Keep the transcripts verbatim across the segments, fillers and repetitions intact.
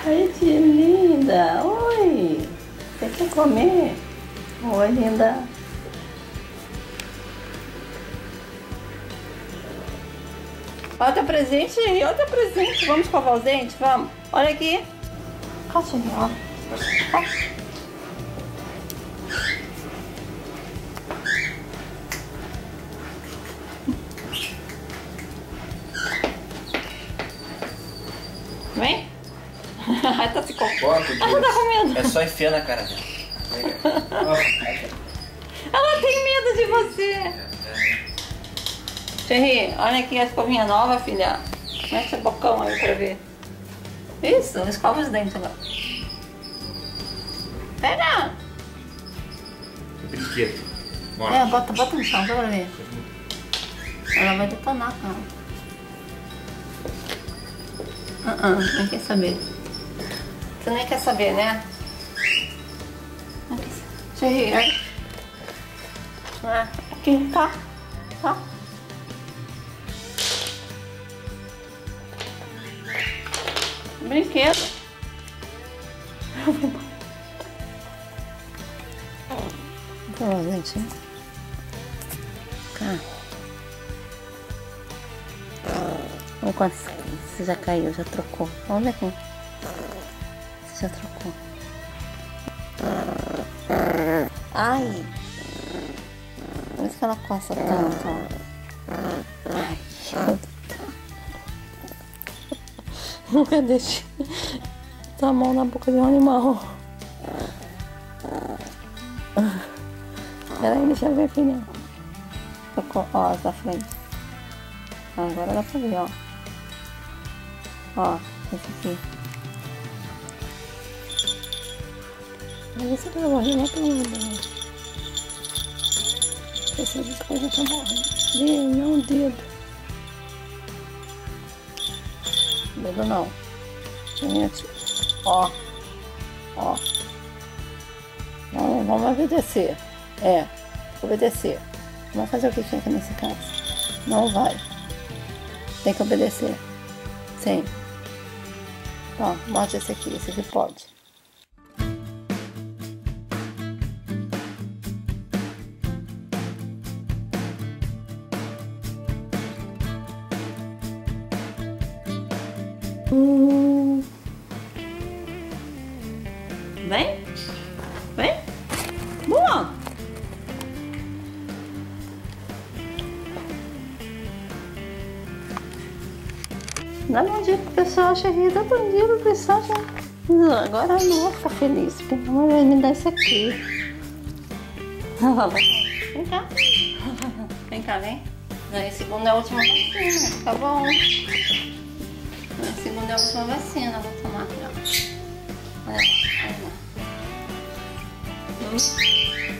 Ai, tia linda. Oi. Você quer comer? Oi, linda. Olha teu presente aí, olha teu presente. Vamos escovar os dentes? Vamos. Olha aqui. Cachorrinho, ó. Ó. Vem. Ai, tá se comendo. Ela tá comendo. É só enfiar na cara dela. Ela tem medo de você. Cherry, olha aqui a escovinha nova, filha. Mexe o bocão aí pra ver. Isso, escova os dentes agora. Pega! Brinquedo. É, bota, bota no chão, só pra ver. Ela vai detonar, cara. Ah, uh -uh, nem quer saber. Você nem quer saber, né? Cherry, olha. Ah, aqui, tá? Tá? Brinquedo. Então, gente. Cá. Olha quanto você já caiu, já trocou. Olha aqui. Você já trocou. Ai. Por isso que ela coça tanto, ó. Ai, nunca deixe a mão na boca de um animal. Peraí, deixa eu ver, filha. Ó, da frente. Agora dá pra ver, ó. Ó, esse aqui. Isso pra morrer, não tem nada. Essas coisas estão morrendo. Dedo, não, dedo. Dedo não. Gente, ó. Ó. Não, vamos obedecer. É, obedecer. Vamos fazer o que tinha aqui nesse caso. Não vai. Tem que obedecer. Sim. Ó, mostra esse aqui. Esse aqui pode. Hum. Vem. Vem. Boa. Dá bom dia pro pessoal, Cherry. Dá bom dia pro pessoal. Agora eu não vou ficar feliz, porque a mãe vai me dar isso aqui. Vem cá. Vem cá, vem. A segunda é a última vacina, tá bom? A segunda é a última vacina, vou tomar aqui, ó. Olha lá, olha lá. Hum.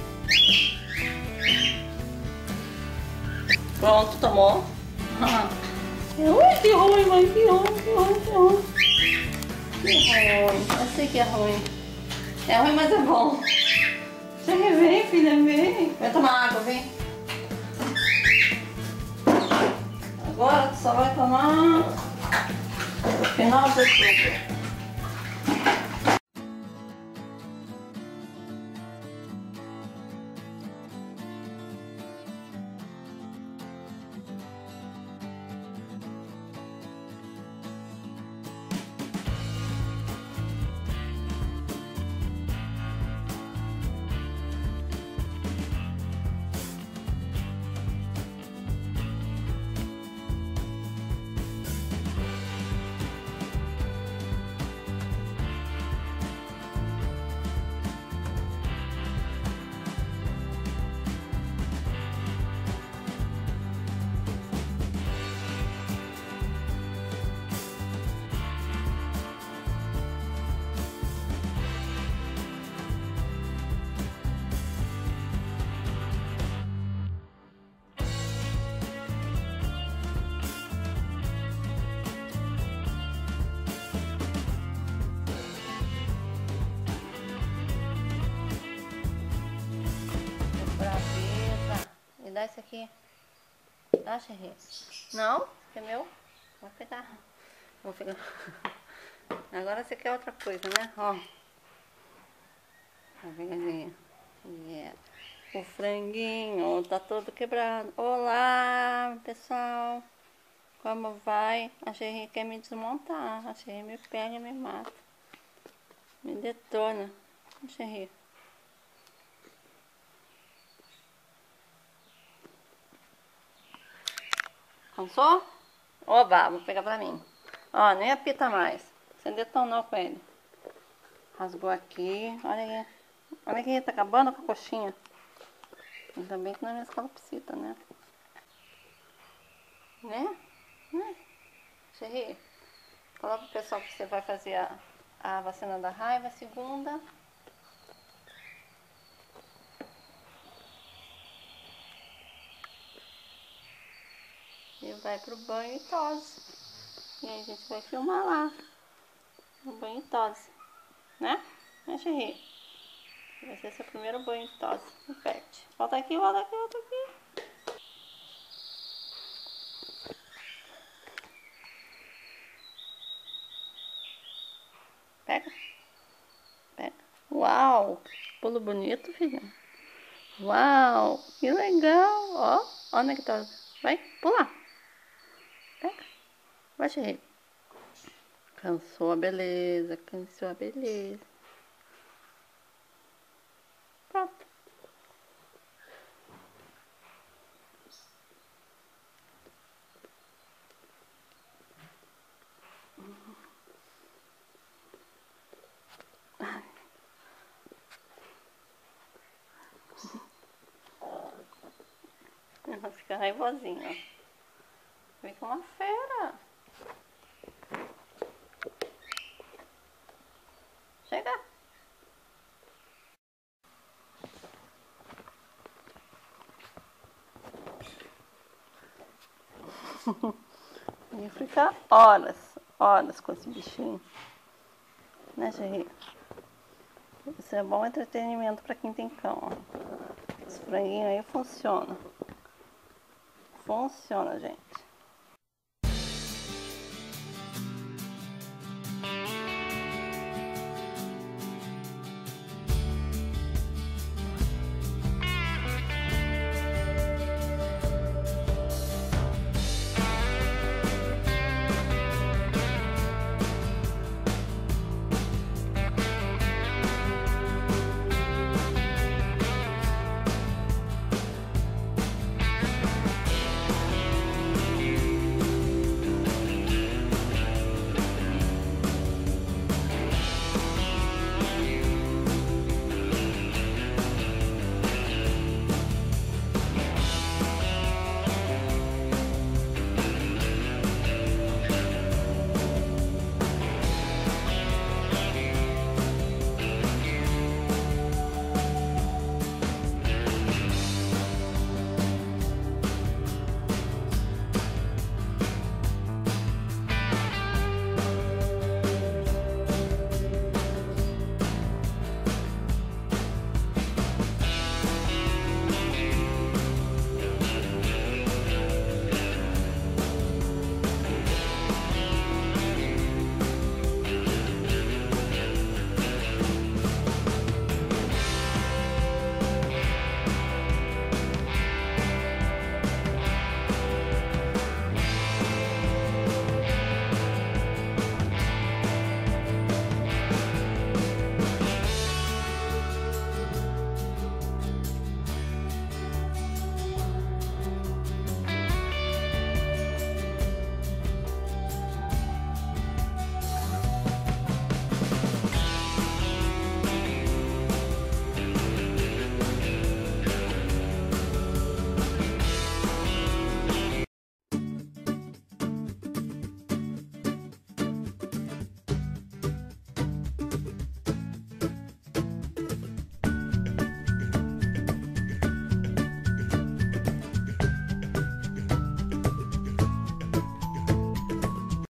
Pronto, tomou. Ui, que ruim, mãe, que ruim, que ruim, que ruim. Que ruim, eu sei que é ruim. É ruim, mas é bom. Chega, vem, filha, vem. Vai tomar água, vem. Agora tu só vai tomar no final do suco. Me dá esse aqui. Dá, Cherry? Não? Que é meu? Vai pegar. Vou pegar. Agora você quer outra coisa, né? Ó. Tá vendo? Yeah. O franguinho tá todo quebrado. Olá, pessoal. Como vai? A Cherry quer me desmontar. A Cherry me pega e me mata. Me detona. A Cherry. Cansou? Oba, vou pegar pra mim. Ó, nem apita mais. Você detonou com ele. Rasgou aqui. Olha aí. Olha aqui, tá acabando com a coxinha. Ainda bem que não é minha calopsita, né? Né? Né? Cherry, fala pro pessoal que você vai fazer a, a vacina da raiva, segunda. E vai pro banho e tosse. E aí a gente vai filmar lá. No banho e tosse. Né? Né, Cherry? Vai ser seu primeiro banho de tosse no pet. Volta aqui, volta aqui, volta aqui. Pega. Pega. Uau! Pulo bonito, filha. Uau! Que legal! Ó, olha que tá. Vai, pula. Pega. Vai, Cherry. Cansou a beleza, cansou a beleza. Pronto. Ela fica raivosinha, ó. Fica uma fera. Chega. E fica horas, horas com esse bichinho. Né, Cherry? Isso é bom entretenimento pra quem tem cão, ó. Esse franguinho aí funciona. Funciona, gente.